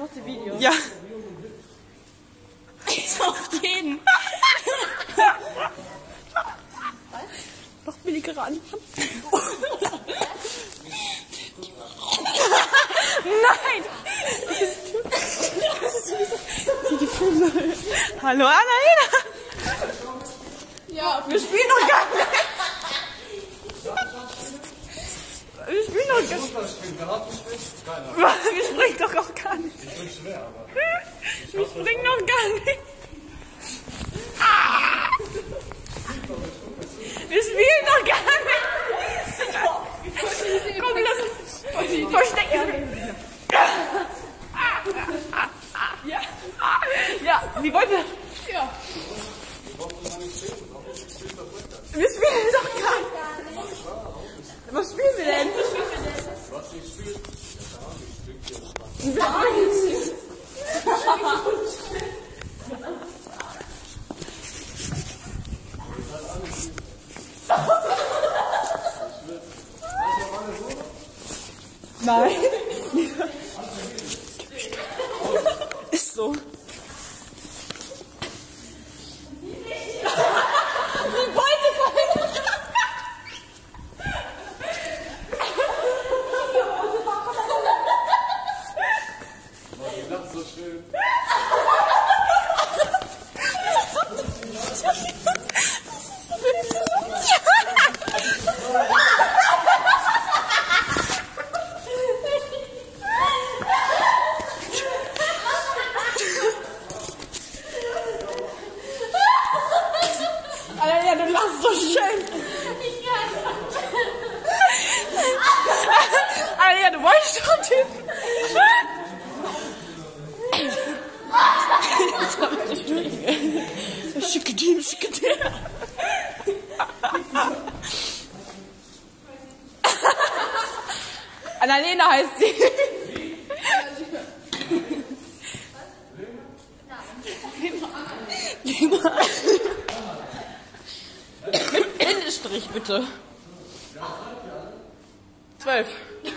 trotzdem Video. Ja. Auf jeden. Noch billigere an. Nein! Das ist die Filme. Hallo Annalena! Ja, Wir spielen noch gar nicht! Wir spielen noch gar nicht. Wir springen doch auch gar nicht. Ich bin schwer, aber. Wir springen noch gar nicht. Wir spielen noch gar nicht. Komm, lass uns verstecken. Ja, wie wollt ihr? ja. Wir spielen doch gar nicht. Was spielen wir denn? Nein. Ist so. Sie wollte vorhin. Die lacht so schön. Ja, du lachst so schön. Ja, du wolltest doch Typen. Schickedim, schickedim. Annalena heißt sie. Mit Bindestrich bitte. 12. Du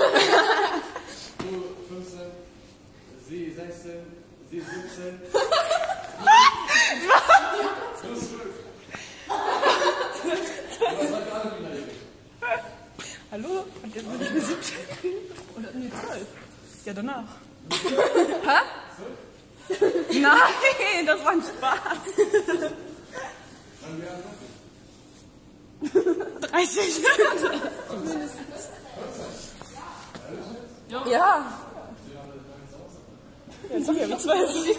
15, sie 16, sie 17. Hallo? Und jetzt bin ich mit 17. Oder nee, 12. Ja, danach. Hä? Nein, das war ein Spaß. 30. Ja. Ja, sag ja, wie 12.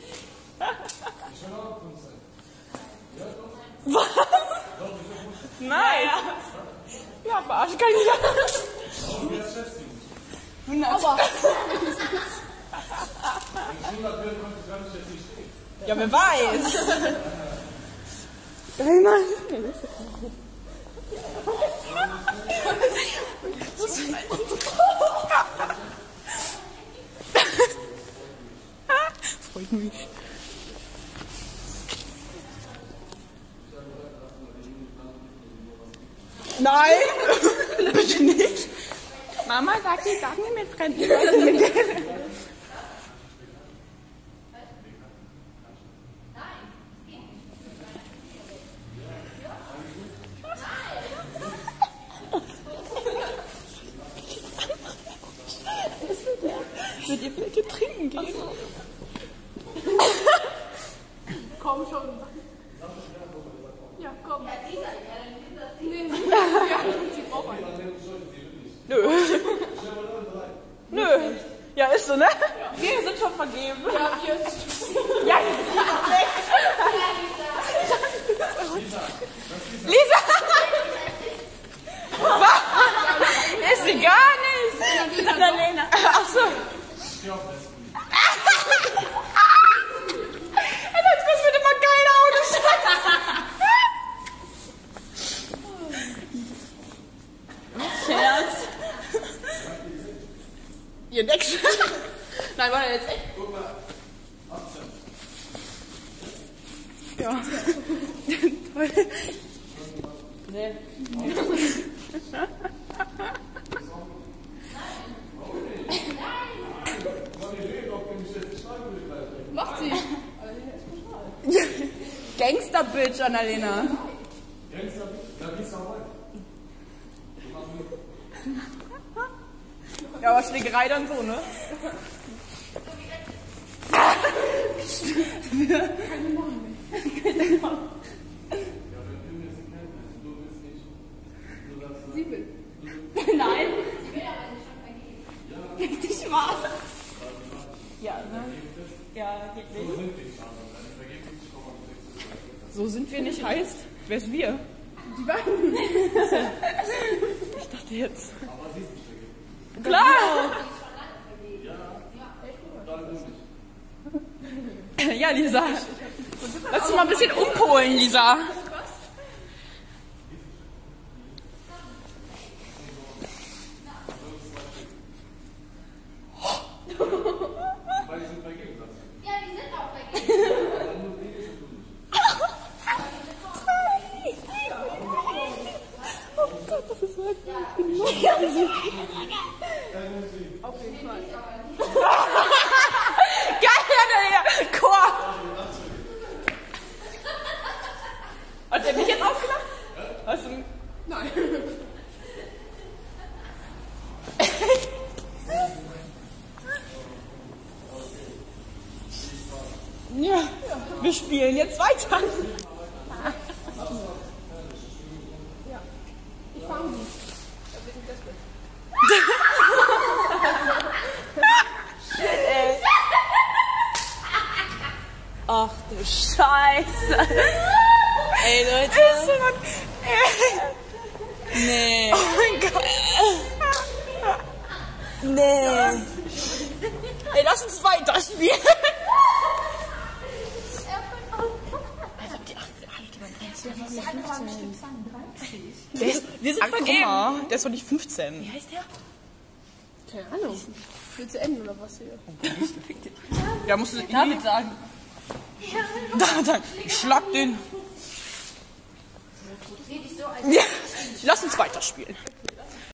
Was? Nein. Ja, verarsche kann ich ja. Aber. Ja, wer weiß. Einmal. Freut mich. Nein! Bitte nicht! Mama sagt, ich darf nicht mit fremden Leuten mitgehen. Wird ihr vielleicht trinken gehen? Komm schon. Ja, komm. Nee, sie braucht einen. Nö. Nö. Ja, ist so, ne? Wir sind schon vergeben. Ja, hier ist Ja. Lisa! Was? Ist sie gar nicht. Annalena. Ach so. Das wird immer geile Autos. Scherz. Ihr Dex. Nein, war der jetzt echt? Guck mal, 18. Ja. Toll. Nee. Nein, Macht sie. Gangster-Bitch, Annalena. Gangster, ja, wie ist auch Ja, aber Schlägerei dann so, ne? Sie will. Nein. Sie will aber nicht schon vergeben. Nicht wahr? Ja, ne? Ja, geht nicht. So sind wir nicht heißt. Wer ist wir? Die beiden. Ich dachte jetzt. Klar! Ja, Lisa. Lass dich mal ein bisschen umpolen, Lisa. Weil die sind vergeben, sagst du. Ja, die sind auch vergeben. Oh Gott, das ist wirklich. Auf jeden Fall. Geil, Annalena! Chor! Hat der mich jetzt ausgelacht? Hast du... Nein. Ja, wir spielen jetzt weiter. Ich fange sie. Ach du Scheiße. Ey, Leute. Nee. Oh mein Gott. Nee. Ey, lass uns weiterspielen. Wir sind vergeben. Der ist doch nicht 15. Wie heißt der? Keine Ahnung. Willst du enden oder was hier? Ja, musst du David sagen. David sagen. Ich schlag den. Ich sehe dich so als... Ja. Lass uns weiterspielen.